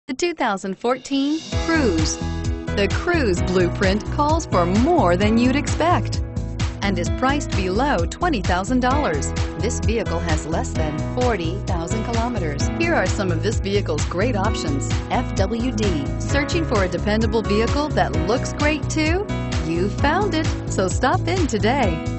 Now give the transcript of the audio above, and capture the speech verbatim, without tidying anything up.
The two thousand fourteen Cruze. The Cruze blueprint calls for more than you'd expect and is priced below twenty thousand dollars. This vehicle has less than forty thousand kilometers. Here are some of this vehicle's great options: F W D. Searching for a dependable vehicle that looks great too? You found it, so stop in today.